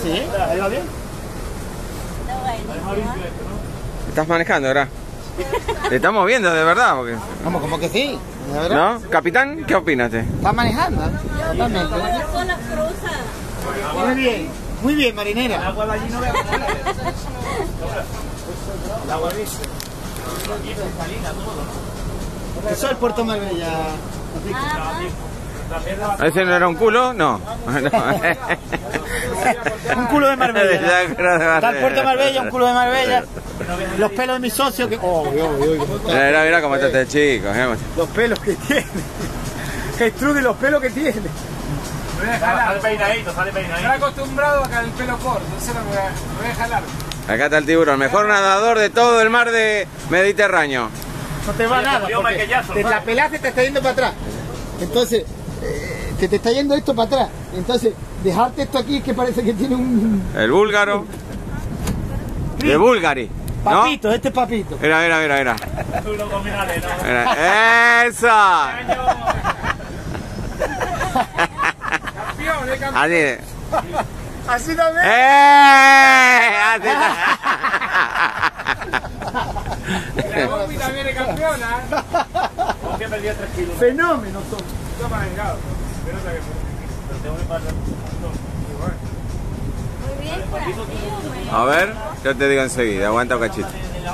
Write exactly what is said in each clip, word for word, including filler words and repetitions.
Sí, ahí va bien. ¿Estás manejando, verdad? Te estamos viendo de verdad, porque... Vamos, como que sí, de verdad. ¿No? Capitán, ¿qué opinas? ¿Estás manejando? Totalmente. Muy bien, muy bien, marinera. El agua de allí no veo. El agua dice. Eso es el Puerto Marbella. ¿Ese no era un culo? No. Un culo de Marbella. Está el Puerto de Marbella, un culo de Marbella. Los pelos de mi socio que... Oh, oh, oh, mira, mira, mira cómo está este chico. Los pelos que tiene. Gestrude los pelos que tiene. Sale peinadito, sale peinadito. Estoy acostumbrado a que el pelo corto, entonces lo voy a, lo voy a jalar. Acá está el tiburón, mejor nadador de todo el mar de Mediterráneo. No te va Oye, nada, porque te la pelaste te está yendo para atrás. Entonces, eh, te, te está yendo esto para atrás. Entonces, dejarte esto aquí es que parece que tiene un... El búlgaro. De Bulgari. ¿No? Papito, este es Papito. Mira, mira, mira, mira. Mira. ¡Eso! Campeón, eh, campeón. Así. Así también. ¡Eh! Así La Bombi también es campeona. ¿Por qué perdió tres kilos? Fenómeno son. Está manejado. Pero no que tengo que pasar. Muy bien, por aquí, hombre. A ver, yo te digo enseguida, aguanta un cachito.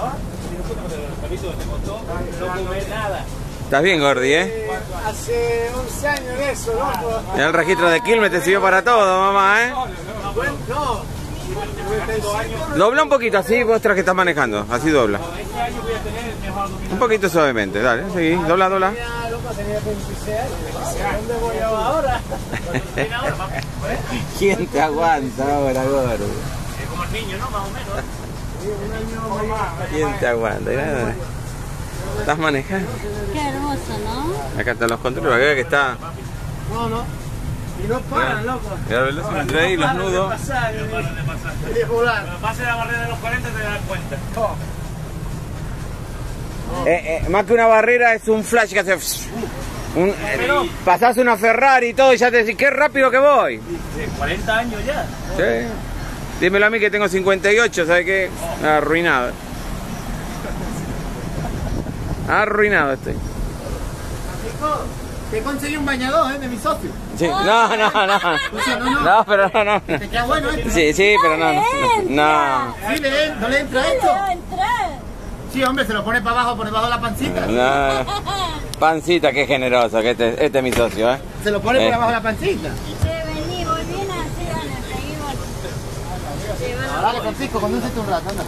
No comer nada. Estás bien, Gordi, ¿eh? Hace once años de eso, loco. Ya el registro de Quilmes te sirvió para todo, mamá, ¿eh? No. Dobla un poquito, así vos tras que estás manejando, así dobla. Un poquito suavemente, dale, seguí, dobla, dobla. ¿Dónde voy ahora? ¿Quién te aguanta ahora, Gordi? Es como el niño, ¿no? Más o menos. ¿Quién te aguanta? Mira, ¿estás manejando? Qué hermoso, ¿no? Acá están los controles, acá que está... No, no. Y no paran, loco. Mira, ¿ves? Entre ahí los nudos. Pasar, No paran de pasar. de volar. Cuando pase la barrera de los cuarenta te das cuenta. Eh, eh, más que una barrera es un flash que hace... Un, eh, pasás una Ferrari y todo y ya te decís, qué rápido que voy. De cuarenta años ya. Sí. Dímelo a mí que tengo cincuenta y ocho, ¿sabes qué? Arruinado. Arruinado estoy. Te conseguí un bañador, ¿eh? De mi socio. Sí. No, no, no. O sea, no, no. No, pero no, no. Te queda bueno esto. Sí, sí, pero no. No. no. Sí, le, ¿no le entra esto? Va a entrar. Sí, hombre, se lo pone para abajo, por debajo de la pancita. No. Pancita, qué generoso, que este, este es mi socio, ¿eh? Se lo pone Eh. por debajo de la pancita. Sí, vení, volví a nacer, Ana, seguimos. Dale, Francisco, condúcete un rato, anda.